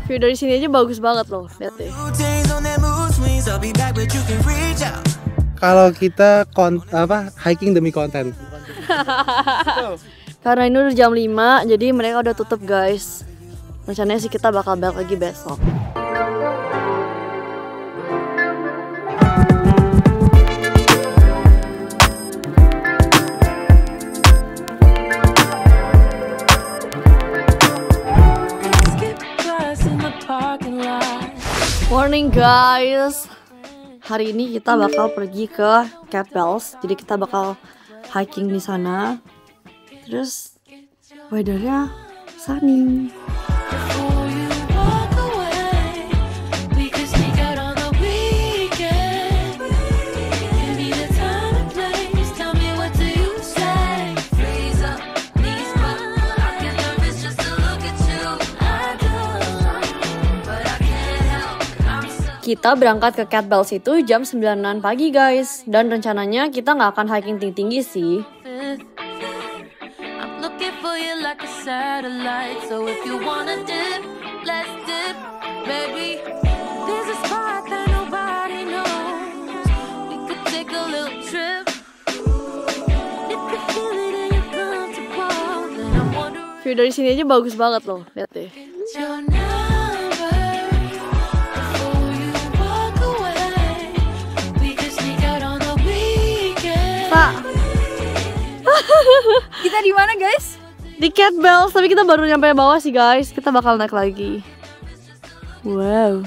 View dari sini aja bagus banget loh, lihat deh. Kalau kita hiking demi konten. Karena ini udah jam 5, jadi mereka udah tutup guys. Rencananya sih kita bakal balik lagi besok. Morning guys. Hari ini kita bakal pergi ke Cat Bells. Jadi kita bakal hiking di sana. Terus weathernya sunny. Kita berangkat ke Cat Bells itu jam 9 pagi guys. Dan rencananya kita nggak akan hiking tinggi-tinggi sih. View dari sini aja bagus banget loh, lihat deh. Kita di mana guys? Di Cat Bells, tapi kita baru nyampe bawah sih guys. Kita bakal naik lagi. Wow.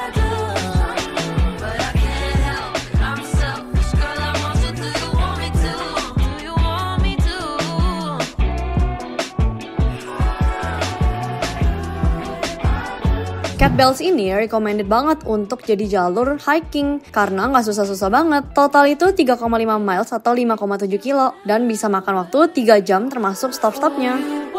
Cat Bells ini recommended banget untuk jadi jalur hiking karena nggak susah-susah banget. Total itu 3,5 miles atau 5,7 kilo dan bisa makan waktu 3 jam termasuk stop-stopnya.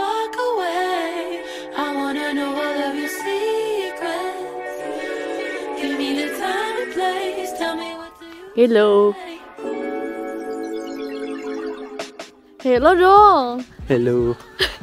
Hello. Hello dong. Hello.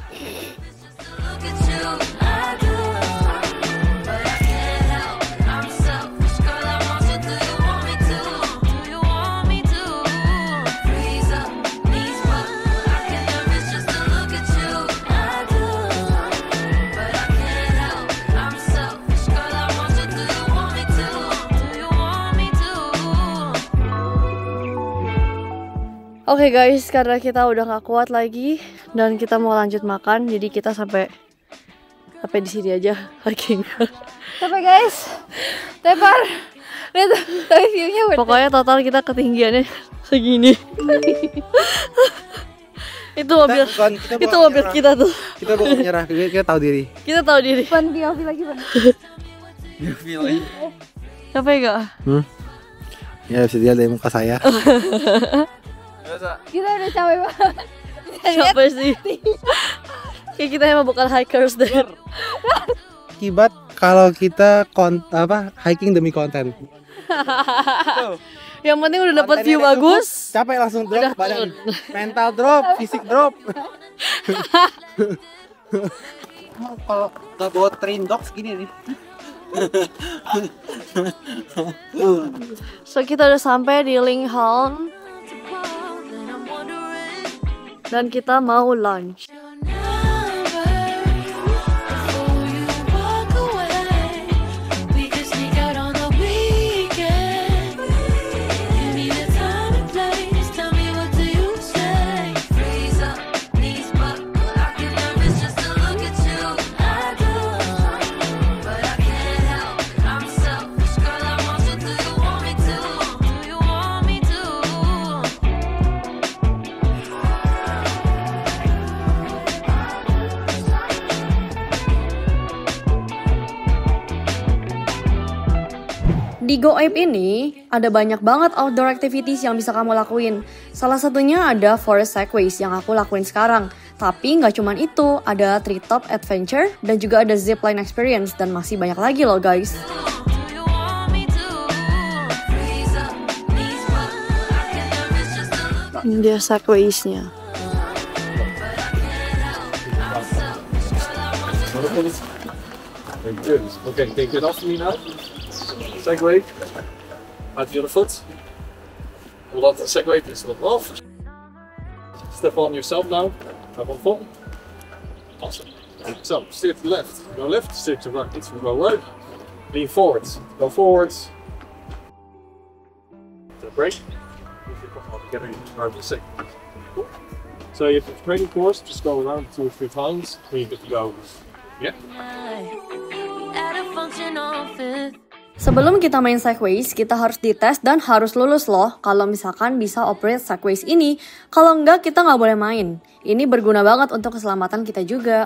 Oke guys, karena kita udah gak kuat lagi dan kita mau lanjut makan, jadi kita sampai di sini aja hiking. Sampai guys, tepar. Lihat, tapi view-nya pokoknya total kita ketinggiannya segini. Itu mobil kita tuh. Kita bukan menyerah, kita tahu diri. Kita tahu diri. Pan POV lagi, Pan. POV lagi. Capek gak? Ya bisa dilihat dari muka saya. Kita udah capek banget. Capek sih. Kayak kita emang bukan hikers deh. Akibat kalau kita hiking demi konten. Yang penting udah dapat view bagus. Capek langsung drop badan. Mental drop, fisik drop. Kalau nggak bawa train dog segini nih. So kita udah sampai di Lingholm dan kita mau lunch. Di Go Ape ini ada banyak banget outdoor activities yang bisa kamu lakuin. Salah satunya ada Forest Segways yang aku lakuin sekarang. Tapi nggak cuman itu, ada Treetop Adventure dan juga ada Zipline Experience dan masih banyak lagi loh guys. Dia Segways-nya. Very good. Okay, take it off me now. Segway. Out the other foot. Hold on to the segway, please slip off. Step on yourself now. Have one foot. Awesome. So, steer to the left. Go left, steer to the right. Go right. Lean forwards. Go forwards. The brake. If you come all together, you can the sick. So if it's training course, just go around 2 or 3 times. Then you get to go. Yeah. Sebelum kita main Segways, kita harus dites dan harus lulus loh kalau misalkan bisa operate Segways ini. Kalau enggak, kita nggak boleh main. Ini berguna banget untuk keselamatan kita juga.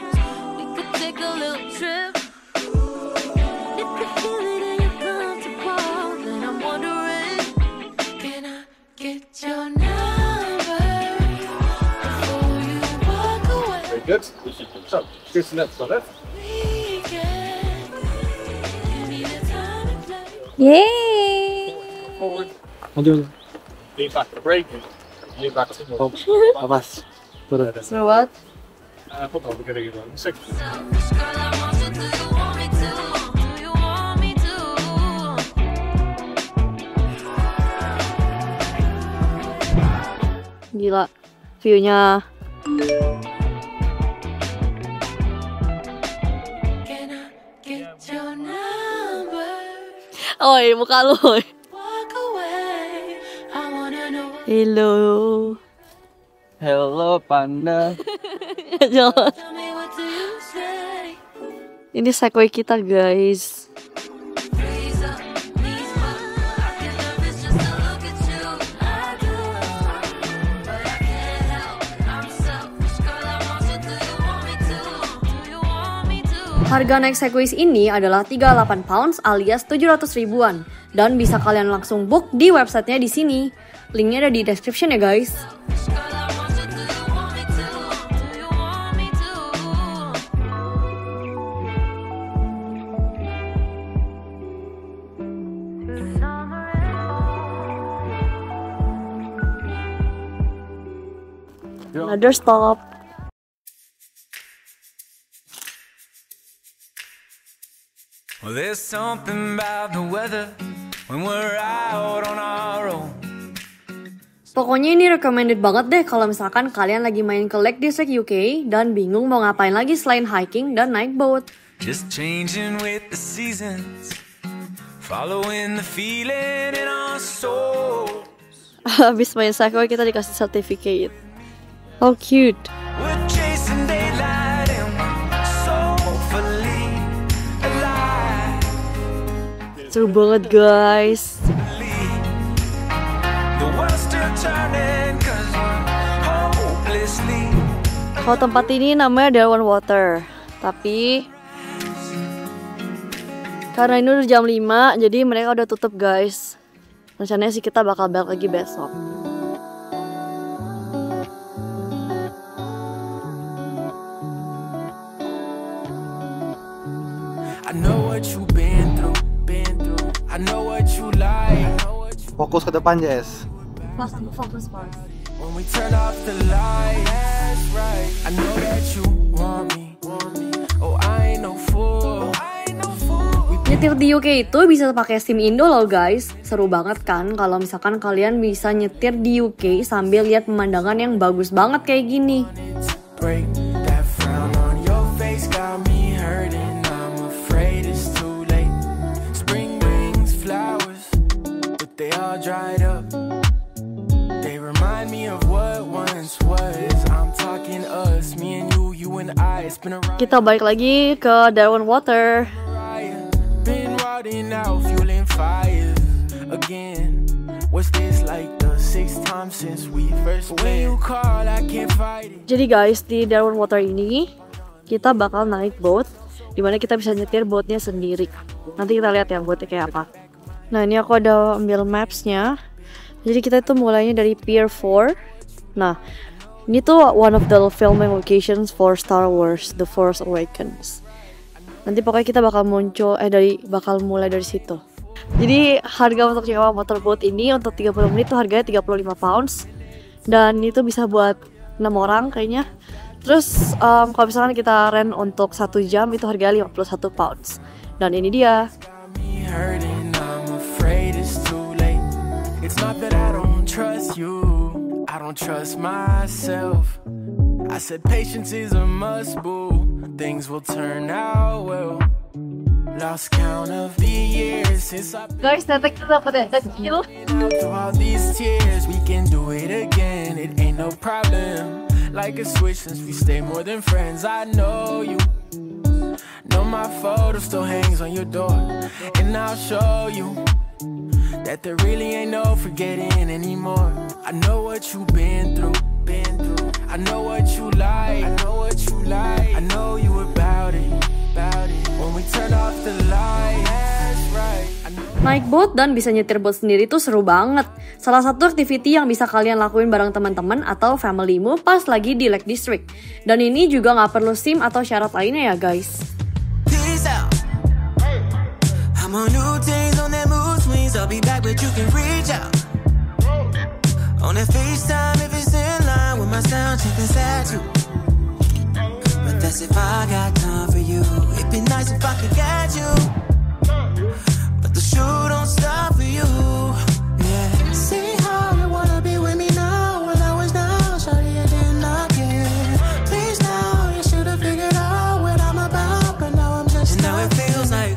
Very good. So, here's the left, left. Yeay. Forward. Aduh, Lean back to the brake. Lean back to the oh, awas. Turun. Seru banget. Hold on, we're gonna get on. Sick. Gila, view-nya. Oi, muka lu. Hello. Hello, panda. Jelas. Ini Segway kita, guys. Harga naik Segways ini adalah 38 pounds alias 700 ribuan dan bisa kalian langsung book di websitenya di sini. Linknya ada di description ya guys. Another stop. Well, there's something about the weather when we're out on our own. Pokoknya ini recommended banget deh kalau misalkan kalian lagi main ke Lake District UK dan bingung mau ngapain lagi selain hiking dan naik boat. Just changing with the seasons, following the feeling in our soul. Habis main Segway kita dikasih certificate. How cute. We're chasing daylight and we're soulfully alive. Seru banget guys. The world's still turning 'cause we're hopelessly. Kalau tempat ini namanya Darwin Water, tapi karena ini udah jam 5, jadi mereka udah tutup guys. Rencananya sih kita bakal balik lagi besok. I know what you've been through. I know what you like. Fokus ke depan, Jess. Fokus first. When we turn off the lights, right? I know that you want me. Oh, I ain't no fool. Nyetir di UK itu bisa pakai SIM Indo loh guys. Seru banget kan kalau misalkan kalian bisa nyetir di UK sambil lihat pemandangan yang bagus banget kayak gini. Break that frown on your face, got me hurting. I'm afraid it's too late. Spring brings flowers, but they all dried up. They remind me of what once was. I'm talking us, me and you and I. It's been a ride. Kita balik lagi ke Darwin Water. Been riding out, fueling fires again. Was this like the 6th time since we first met? When you call, I can't fight it. Jadi guys, di Darwin Water ini kita bakal naik boat, dimana kita bisa nyetir boatnya sendiri. Nanti kita lihat ya boatnya kayak apa. Nah ini aku ada ambil mapsnya. Jadi kita itu mulainya dari Pier 4. Nah ini tuh one of the filming locations for Star Wars The Force Awakens. Nanti pokoknya kita bakal bakal mulai dari situ. Jadi harga untuk nyewa motorboat ini untuk 30 menit tuh harganya 35 pounds. Dan itu bisa buat 6 orang kayaknya. Terus kalau misalkan kita rent untuk 1 jam itu harganya 51 pounds. Dan ini dia. Me hurting, I'm afraid it's too late. It's not that I don't trust you, I don't trust myself. I said patience is a must, boo. Things will turn out well. Lost count of the years since I've been Guys, ternyata kita dapat kecil. out through all these tears. We can do it again, it ain't no problem. Like a switch since we stay more than friends. I know you. Know my photo still hangs on your door, and I'll show you that there really ain't no forgetting anymore. I know what you've been through. I know what you like. I know you about it. When we turn off the light, that's right. Naik boat dan bisa nyetir boat sendiri tuh seru banget. Salah satu activity yang bisa kalian lakuin bareng teman-teman atau familymu pas lagi di Lake District. Dan ini juga nggak perlu SIM atau syarat lainnya ya guys. Peace out. I'm on new days on that mood swings. I'll be back, but you can reach out. On that FaceTime if it's in line with my sound check inside you. But that's if I got time for you. It'd be nice if I could get you. But the shoe don't stop for you. Yeah. See how you wanna be with me now. When I was down, sorry I did not care. Please now, you should've figured out what I'm about. But now I'm just and now it feels like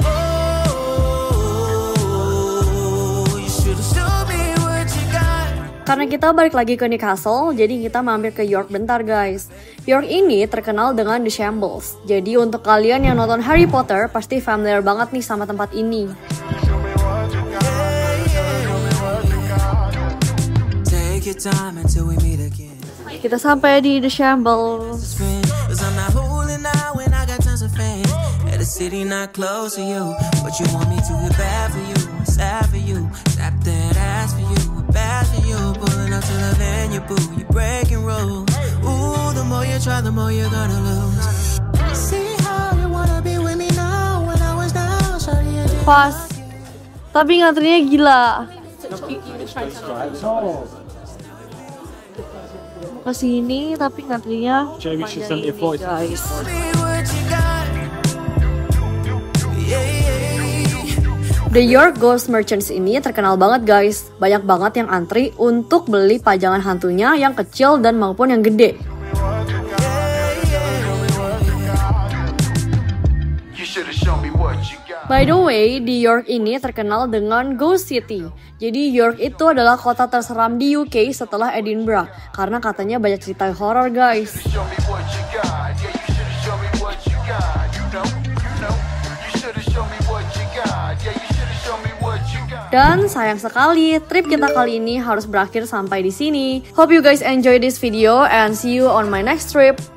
you should've showed me what you got. Karena kita balik lagi ke Newcastle, jadi kita mampir ke York bentar guys. York ini terkenal dengan The Shambles. Jadi untuk kalian yang nonton Harry Potter, pasti familiar banget nih sama tempat ini. Take your time until we meet again. Kita sampai di The Shambles. Cause I'm not holding out when I got tons of fans. At a city not close to you, but you want me to get bad for you, sad for you, slap that ass for you, bad for you, pulling up to the venue, boo, you breaking rules. Ooh, the more you try, the more you're gonna lose. See how you wanna be with me now when I was down, sorry I did. Pas. Tapi ngantrinya gila. Kesini tapi ngantrinya panjang ini guys. The York Ghost Merchants ini terkenal banget guys. Banyak banget yang antri untuk beli pajangan hantunya yang kecil dan maupun yang gede. By the way, di York ini terkenal dengan Ghost City. Jadi York itu adalah kota terseram di UK setelah Edinburgh. Karena katanya banyak cerita horor guys. Dan sayang sekali, trip kita kali ini harus berakhir sampai di sini. Hope you guys enjoy this video and see you on my next trip.